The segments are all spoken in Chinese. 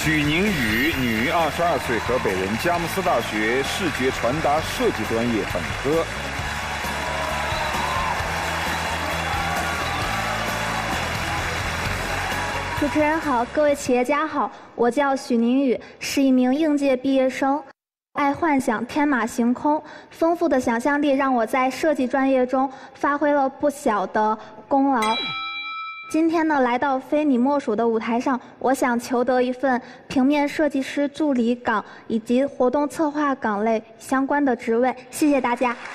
许宁宇，女，22岁，河北人，佳木斯大学视觉传达设计专业本科。 主持人好，各位企业家好，我叫许宁宇，是一名应届毕业生，爱幻想，天马行空，丰富的想象力让我在设计专业中发挥了不小的功劳。今天呢，来到非你莫属的舞台上，我想求得一份平面设计师助理岗以及活动策划岗类相关的职位。谢谢大家。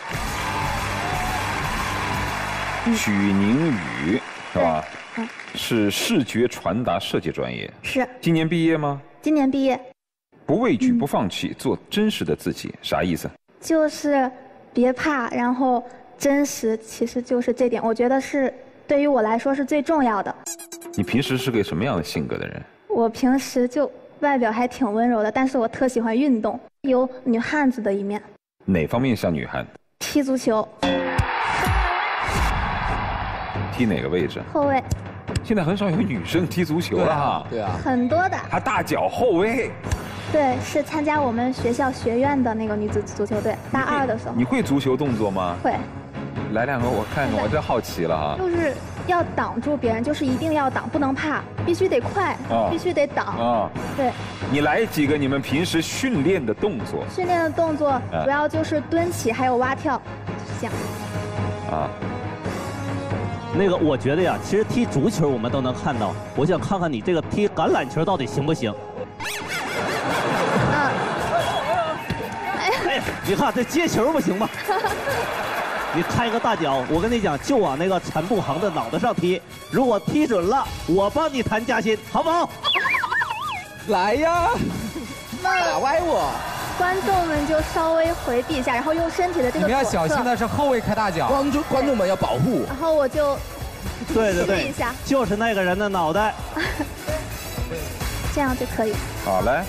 许宁宇是吧？是视觉传达设计专业。 是。 今年毕业吗？ 今年毕业。 不畏惧，不放弃，做真实的自己，啥意思？ 就是别怕，然后真实，其实就是这点，我觉得是对于我来说是最重要的。 你平时是个什么样的性格的人？ 我平时就外表还挺温柔的，但是我特喜欢运动，有女汉子的一面。 哪方面像女汉子？ 踢足球。 踢哪个位置？ 后卫。 现在很少有女生踢足球了哈。 对啊。 很多的。 还大脚后卫。 对，是参加我们学校学院的那个女子足球队，大2的时候。 你会足球动作吗？ 会。 来2个我看看，我真好奇了哈。 就是要挡住别人，就是一定要挡，不能怕，必须得快，必须得挡。啊。对。 你来几个你们平时训练的动作？ 训练的动作主要就是蹲起，还有蛙跳，就是这样。啊。 那个，我觉得呀，其实踢足球我们都能看到，我想看看你这个踢橄榄球到底行不行。哎呀，你看这接球不行吗？你开个大脚，我跟你讲，就往那个陈步航的脑袋上踢，如果踢准了，我帮你谈加薪，好不好？ 来呀，打歪我。 观众们就稍微回避一下，然后用身体的这个。 你们要小心的是后卫开大脚， 观众们要保护。 然后我就， 对一下，就是那个人的脑袋， 这样就可以。 好，来。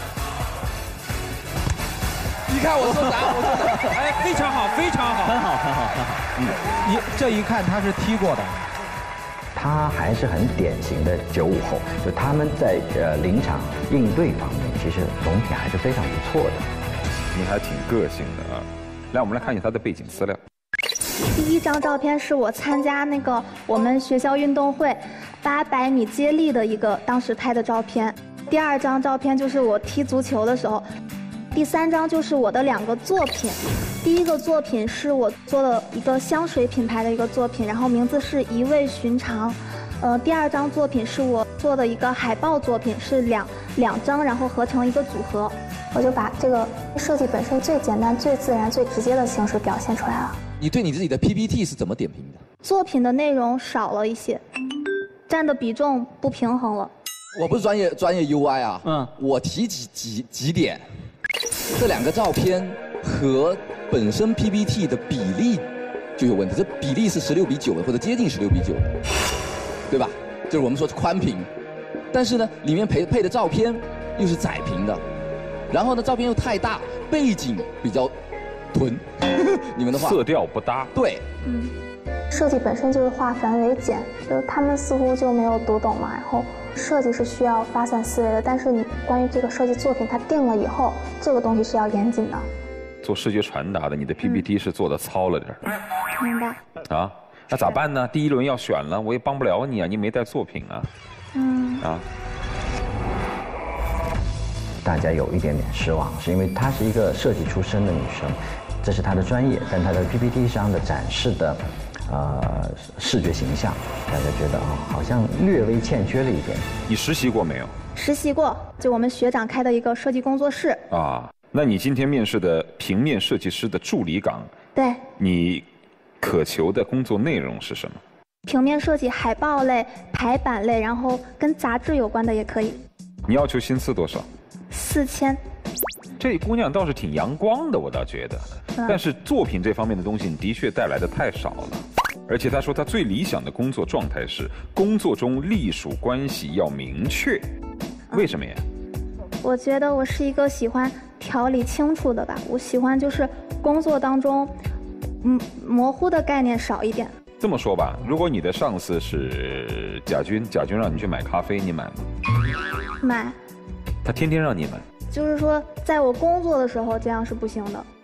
你看我说啥？我说啥？ 哎，非常好，非常好， 很好，很好，很好。 你这一看他是踢过的。 他还是很典型的95后，就他们在临场应对方面，其实总体还是非常不错的。 你还挺个性的啊！来，我们来看一下他的背景资料。 第1张照片是我参加那个我们学校运动会800米接力的一个当时拍的照片。第2张照片就是我踢足球的时候。第3张就是我的2个作品。第1个作品是我做了一个香水品牌的一个作品，然后名字是一味寻常。第2张作品是我做的一个海报作品，是两张然后合成一个组合。我就把这个设计本身最简单、最自然、最直接的形式表现出来了。 你对你自己的 PPT 是怎么点评的？ 作品的内容少了一些，占的比重不平衡了。 我不是专业 UI 啊，我提几点。这2个照片和本身 PPT 的比例就有问题，这比例是16:9的，或者接近16:9的，对吧？就是我们说宽屏，但是呢，里面配的照片又是窄屏的，然后呢，照片又太大，背景比较囤，你们的话色调不搭。 对， 设计本身就是化繁为简，就是他们似乎就没有读懂嘛，然后。设计是需要发散思维的，但是你关于这个设计作品，它定了以后，这个东西是要严谨的。做视觉传达的，你的 PPT 是做的糙了点。明白。啊，那咋办呢？第1轮要选了，我也帮不了你啊，你没带作品啊。 大家有一点点失望，是因为她是一个设计出身的女生，这是她的专业，但她的 PPT 上的展示的。视觉形象，大家觉得好像略微欠缺了一点。 你实习过没有？实习过，就我们学长开的一个设计工作室。啊，那你今天面试的平面设计师的助理岗，对，你渴求的工作内容是什么？平面设计、海报类、排版类，然后跟杂志有关的也可以。你要求薪资多少？4000。这姑娘倒是挺阳光的，我倒觉得。但是作品这方面的东西，你的确带来的太少了。而且她说她最理想的工作状态是工作中隶属关系要明确，为什么呀？我觉得我是一个喜欢条理清楚的吧，我喜欢就是工作当中，模糊的概念少一点。这么说吧，如果你的上司是贾军，贾军让你去买咖啡，你买吗？买。 他天天让你们。 就是说，在我工作的时候，这样是不行的。